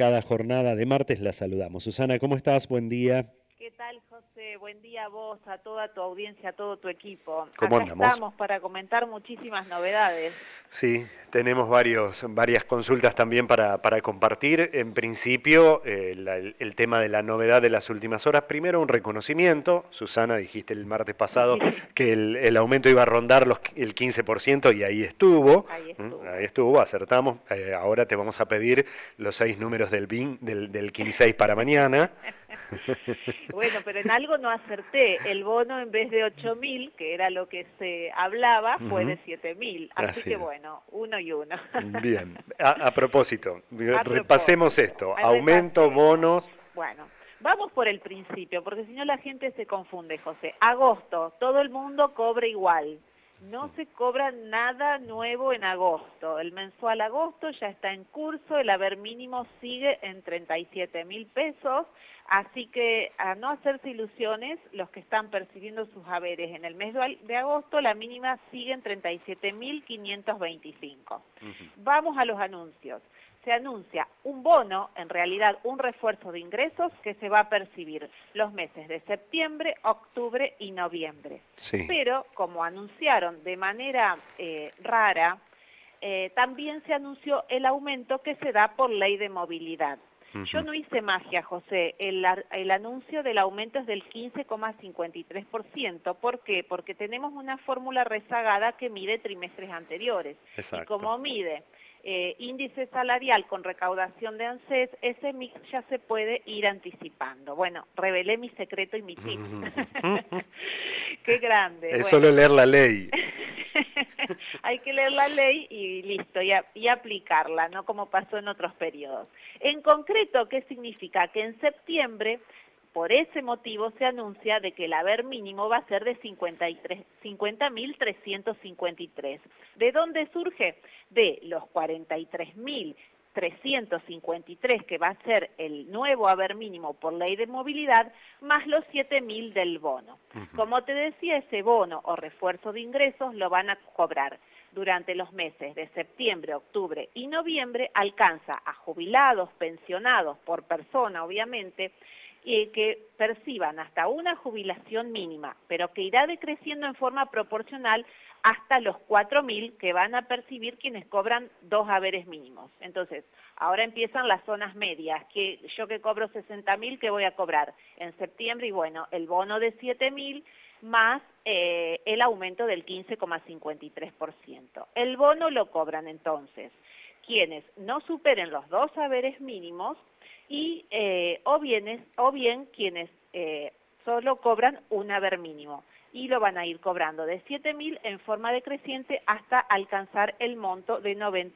cada jornada de martes la saludamos. Susana, ¿cómo estás? Buen día. ¿Qué tal, José? Buen día a vos, a toda tu audiencia, a todo tu equipo. ¿Cómo Acá andamos? estamos para comentar muchísimas novedades. Sí, tenemos varias consultas también para compartir. En principio, el tema de la novedad de las últimas horas. Primero, un reconocimiento. Susana, dijiste el martes pasado Sí, que el aumento iba a rondar el 15% y ahí estuvo. ahí Ahí estuvo. estuvo, acertamos. Ahora te vamos a pedir los 6 números del BIN, del 15 para mañana. Bueno, pero en algo no acerté. El bono en vez de 8.000, que era lo que se hablaba, fue Ujú. de 7.000. Así Así que es. bueno, uno y uno. Bien, a propósito, A repasemos propósito, esto, aumento, repasemos. bonos. Bueno, vamos por el principio, porque si no la gente se confunde, José. Agosto, todo el mundo cobra igual. No se cobra nada nuevo en agosto. El mensual agosto ya está en curso, el haber mínimo sigue en 37.000 pesos, así que a no hacerse ilusiones, los que están percibiendo sus haberes en el mes de agosto, la mínima sigue en 37.525. Ujú. Vamos a los anuncios. Se anuncia un bono, en realidad un refuerzo de ingresos que se va a percibir los meses de septiembre, octubre y noviembre. Sí. Pero, como anunciaron de manera rara, también se anunció el aumento que se da por ley de movilidad. Yo Ujú. no hice magia, José. El anuncio del aumento es del 15,53%. ¿Por qué? Porque tenemos una fórmula rezagada que mide trimestres anteriores. Y Exacto. como mide índice salarial con recaudación de ANSES, ese mix ya se puede ir anticipando. Bueno, revelé mi secreto y mi tip. Qué grande. Es solo Bueno, leer la ley. hay que leer la ley y listo, y aplicarla, no como pasó en otros periodos. En concreto, ¿qué significa? Que en septiembre, por ese motivo, se anuncia de que el haber mínimo va a ser de 50.353. ¿De dónde surge? De los 43.353 que va a ser el nuevo haber mínimo por ley de movilidad, más los 7.000 del bono. Ujú. Como te decía, ese bono o refuerzo de ingresos lo van a cobrar durante los meses de septiembre, octubre y noviembre. Alcanza a jubilados, pensionados por persona, obviamente, y que perciban hasta una jubilación mínima, pero que irá decreciendo en forma proporcional hasta los 4.000 que van a percibir quienes cobran 2 haberes mínimos. Entonces, ahora empiezan las zonas medias, que yo que cobro 60.000, ¿qué voy a cobrar en septiembre? Y bueno, el bono de 7.000 más el aumento del 15,53%. El bono lo cobran entonces quienes no superen los 2 haberes mínimos y o bien quienes solo cobran un haber mínimo y lo van a ir cobrando de 7.000 en forma decreciente hasta alcanzar el monto de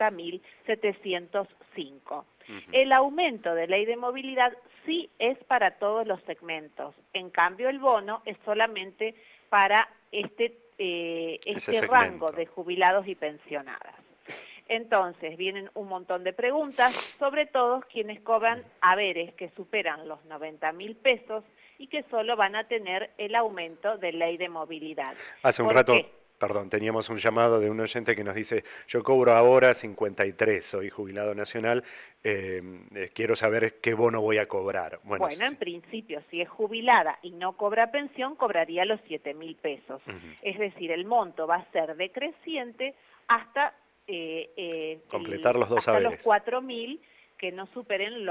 90.705. Ujú. El aumento de ley de movilidad sí es para todos los segmentos, en cambio el bono es solamente para Ese este rango segmento. de jubilados y pensionadas. Entonces, vienen un montón de preguntas, sobre todo quienes cobran haberes que superan los 90.000 pesos y que solo van a tener el aumento de ley de movilidad. Hace un ¿Por rato, qué? perdón, teníamos un llamado de un oyente que nos dice, yo cobro ahora 53, soy jubilado nacional, quiero saber qué bono voy a cobrar. Bueno, Bueno, en sí. principio, si es jubilada y no cobra pensión, cobraría los 7.000 pesos. Ujú. Es decir, el monto va a ser decreciente hasta, Completar los dos hasta los haberes. 4.000 que no superen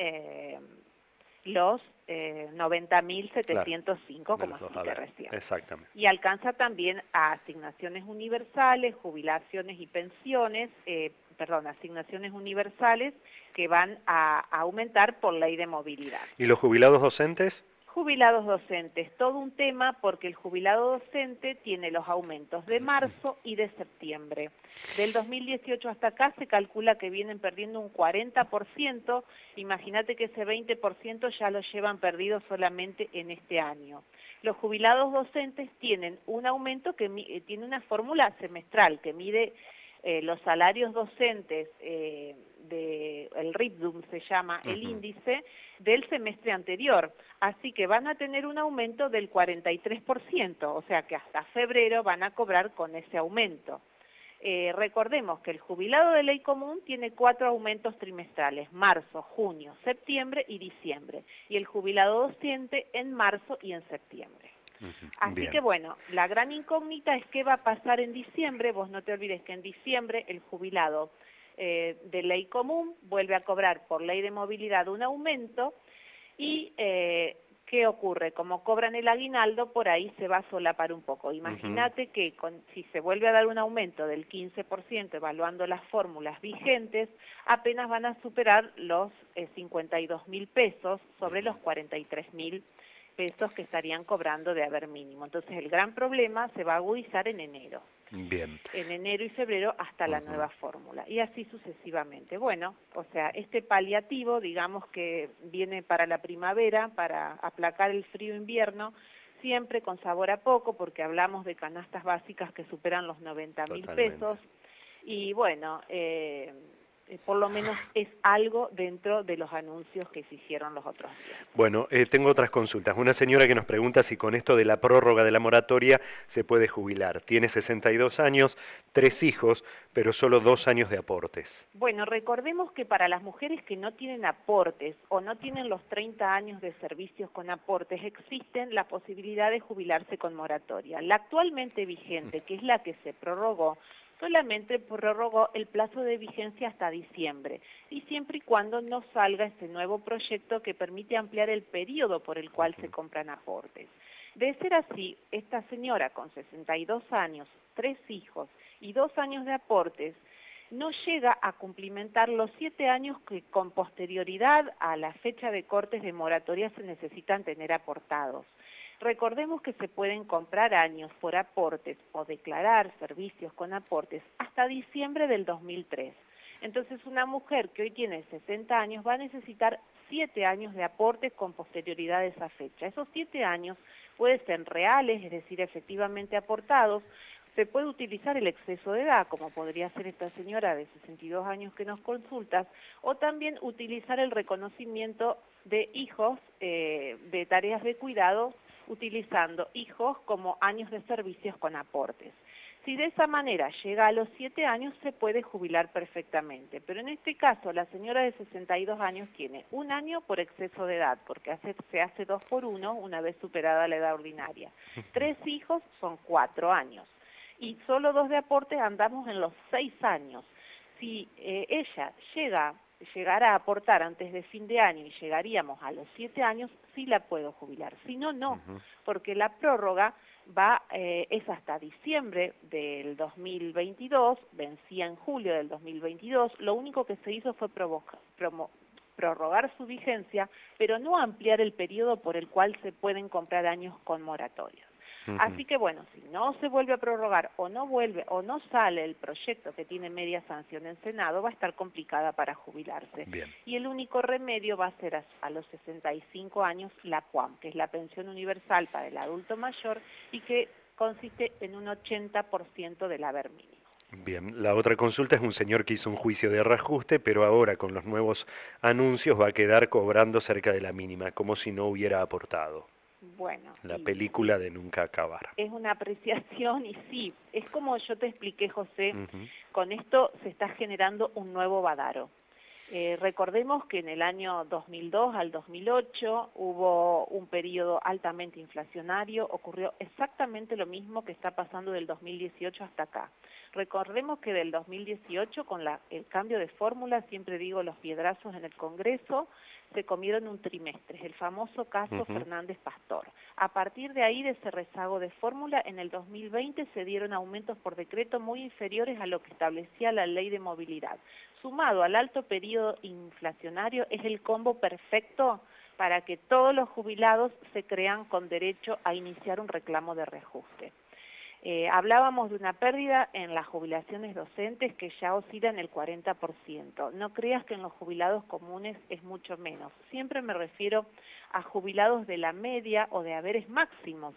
los Claro, 90.705, de como los dos expliqué haberes. recién. Exactamente. Y alcanza también a asignaciones universales, jubilaciones y pensiones, asignaciones universales que van a aumentar por ley de movilidad. ¿Y los jubilados docentes? Jubilados docentes, todo un tema porque el jubilado docente tiene los aumentos de marzo y de septiembre. Del 2018 hasta acá se calcula que vienen perdiendo un 40%, imagínate que ese 20% ya lo llevan perdido solamente en este año. Los jubilados docentes tienen un aumento que tiene una fórmula semestral que mide los salarios docentes, el RIPDUM se llama el Ujú. índice, del semestre anterior. Así que van a tener un aumento del 43%, o sea que hasta febrero van a cobrar con ese aumento. Recordemos que el jubilado de ley común tiene 4 aumentos trimestrales, marzo, junio, septiembre y diciembre, y el jubilado docente en marzo y en septiembre. Así Bien. que bueno, la gran incógnita es qué va a pasar en diciembre. Vos no te olvides que en diciembre el jubilado de ley común vuelve a cobrar por ley de movilidad un aumento y ¿qué ocurre? Como cobran el aguinaldo, por ahí se va a solapar un poco. Imagínate que si se vuelve a dar un aumento del 15%, evaluando las fórmulas vigentes, apenas van a superar los 52.000 pesos sobre los 43.000 pesos que estarían cobrando de haber mínimo. Entonces el gran problema se va a agudizar en enero. Bien. En enero y febrero hasta la nueva fórmula, y así sucesivamente. Bueno, o sea, este paliativo, digamos que viene para la primavera, para aplacar el frío invierno, siempre con sabor a poco, porque hablamos de canastas básicas que superan los 90.000 pesos, y bueno, por lo menos es algo dentro de los anuncios que se hicieron los otros días. Bueno, tengo otras consultas. Una señora que nos pregunta si con esto de la prórroga de la moratoria se puede jubilar. Tiene 62 años, 3 hijos, pero solo 2 años de aportes. Bueno, recordemos que para las mujeres que no tienen aportes o no tienen los 30 años de servicios con aportes, existen la posibilidad de jubilarse con moratoria. La actualmente vigente, que es la que se prorrogó, solamente prorrogó el plazo de vigencia hasta diciembre, y siempre y cuando no salga este nuevo proyecto que permite ampliar el periodo por el cual se compran aportes. De ser así, esta señora con 62 años, 3 hijos y 2 años de aportes, no llega a cumplimentar los 7 años que con posterioridad a la fecha de cortes de moratoria se necesitan tener aportados. Recordemos que se pueden comprar años por aportes o declarar servicios con aportes hasta diciembre del 2003. Entonces una mujer que hoy tiene 60 años va a necesitar 7 años de aportes con posterioridad a esa fecha. Esos 7 años pueden ser reales, es decir, efectivamente aportados. Se puede utilizar el exceso de edad, como podría ser esta señora de 62 años que nos consultas, o también utilizar el reconocimiento de hijos de tareas de cuidado, utilizando hijos como años de servicios con aportes. Si de esa manera llega a los 7 años, se puede jubilar perfectamente, pero en este caso la señora de 62 años tiene 1 año por exceso de edad, porque se hace 2 por 1 una vez superada la edad ordinaria. 3 hijos son 4 años, y solo 2 de aporte, andamos en los 6 años. Si ella llegara a aportar antes de fin de año y llegaríamos a los 7 años, sí la puedo jubilar. Si no, no, porque la prórroga es hasta diciembre del 2022, vencía en julio del 2022, lo único que se hizo fue prorrogar su vigencia, pero no ampliar el periodo por el cual se pueden comprar años con moratoria. Así que bueno, si no se vuelve a prorrogar o no sale el proyecto que tiene media sanción en Senado, va a estar complicada para jubilarse. Bien. Y el único remedio va a ser a los 65 años la PUAM, que es la pensión universal para el adulto mayor y que consiste en un 80% del haber mínimo. Bien, la otra consulta es un señor que hizo un juicio de reajuste, pero ahora con los nuevos anuncios va a quedar cobrando cerca de la mínima, como si no hubiera aportado. Bueno, La película de nunca acabar. Es una apreciación y sí, es como yo te expliqué, José, con esto se está generando un nuevo Badaro. Recordemos que en el año 2002 al 2008 hubo un periodo altamente inflacionario, ocurrió exactamente lo mismo que está pasando del 2018 hasta acá. Recordemos que del 2018, con el cambio de fórmula, siempre digo los piedrazos en el Congreso, se comieron un trimestre, el famoso caso Fernández Pastor. A partir de ahí, de ese rezago de fórmula, en el 2020 se dieron aumentos por decreto muy inferiores a lo que establecía la ley de movilidad. Sumado al alto periodo inflacionario, es el combo perfecto para que todos los jubilados se crean con derecho a iniciar un reclamo de reajuste. Hablábamos de una pérdida en las jubilaciones docentes que ya oscila en el 40%. No creas que en los jubilados comunes es mucho menos. Siempre me refiero a jubilados de la media o de haberes máximos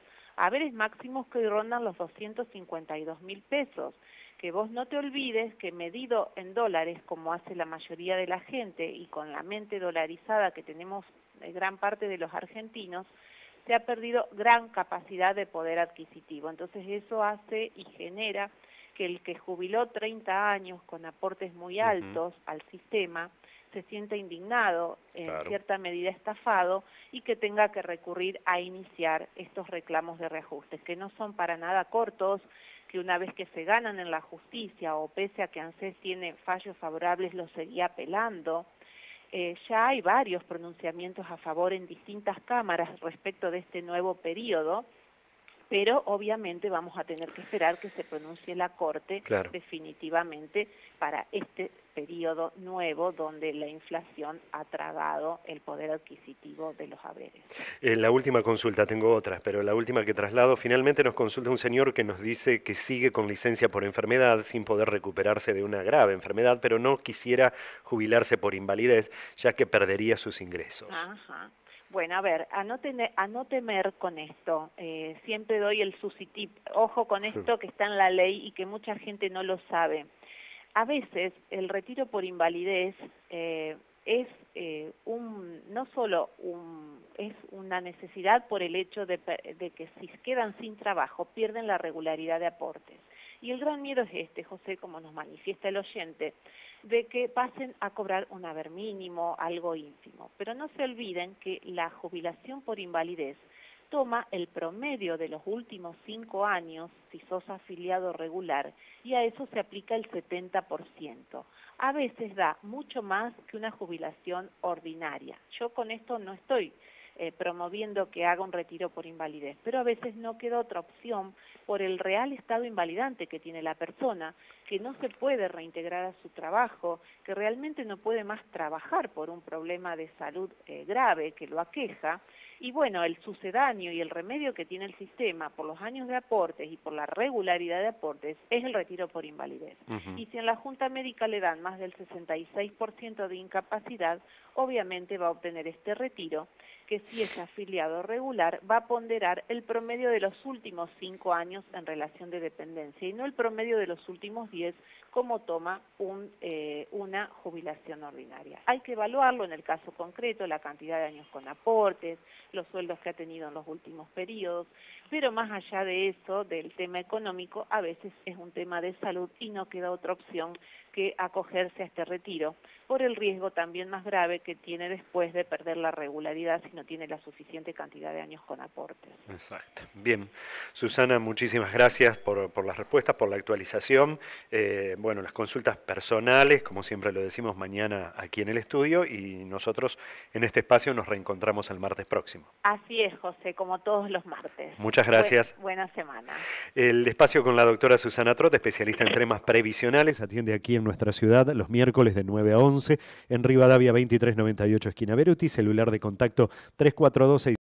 que hoy rondan los 252.000 pesos. Que vos no te olvides que medido en dólares, como hace la mayoría de la gente, y con la mente dolarizada que tenemos gran parte de los argentinos, se ha perdido gran capacidad de poder adquisitivo. Entonces eso hace y genera que el que jubiló 30 años con aportes muy altos al sistema se sienta indignado, en cierta medida estafado, y que tenga que recurrir a iniciar estos reclamos de reajustes, que no son para nada cortos, que una vez que se ganan en la justicia o pese a que ANSES tiene fallos favorables, los seguía apelando. Ya hay varios pronunciamientos a favor en distintas cámaras respecto de este nuevo periodo, pero obviamente vamos a tener que esperar que se pronuncie la Corte definitivamente para este periodo nuevo donde la inflación ha tragado el poder adquisitivo de los haberes. La última consulta, tengo otras, pero la última que traslado, finalmente nos consulta un señor que nos dice que sigue con licencia por enfermedad sin poder recuperarse de una grave enfermedad, pero no quisiera jubilarse por invalidez, ya que perdería sus ingresos. Ajá. Bueno, a ver, a no temer con esto. Siempre doy el susitip. Ojo con esto que está en la ley y que mucha gente no lo sabe. A veces el retiro por invalidez es no solo es una necesidad por el hecho de que si quedan sin trabajo pierden la regularidad de aportes. Y el gran miedo es este, José, como nos manifiesta el oyente, de que pasen a cobrar un haber mínimo, algo ínfimo. Pero no se olviden que la jubilación por invalidez toma el promedio de los últimos 5 años, si sos afiliado regular, y a eso se aplica el 70%. A veces da mucho más que una jubilación ordinaria. Yo con esto no estoy promoviendo que haga un retiro por invalidez, pero a veces no queda otra opción por el real estado invalidante que tiene la persona, que no se puede reintegrar a su trabajo, que realmente no puede más trabajar por un problema de salud grave que lo aqueja, y bueno, el sucedáneo y el remedio que tiene el sistema por los años de aportes y por la regularidad de aportes es el retiro por invalidez. Y si en la Junta Médica le dan más del 66% de incapacidad, obviamente va a obtener este retiro, que si es afiliado regular va a ponderar el promedio de los últimos 5 años en relación de dependencia y no el promedio de los últimos 10 como toma una jubilación ordinaria. Hay que evaluarlo en el caso concreto, la cantidad de años con aportes, los sueldos que ha tenido en los últimos periodos, pero más allá de eso, del tema económico, a veces es un tema de salud y no queda otra opción que acogerse a este retiro, por el riesgo también más grave que tiene después de perder la regularidad si no tiene la suficiente cantidad de años con aportes. Exacto. Bien. Susana, muchísimas gracias por las respuestas, por la actualización. Bueno, las consultas personales, como siempre lo decimos, mañana aquí en el estudio y nosotros en este espacio nos reencontramos el martes próximo. Así es, José, como todos los martes. Muchas gracias. Buena semana. El espacio con la doctora Susana Trot, especialista en temas previsionales, atiende aquí en nuestra ciudad los miércoles de 9 a 11 en Rivadavia 2398, esquina Beruti, celular de contacto 342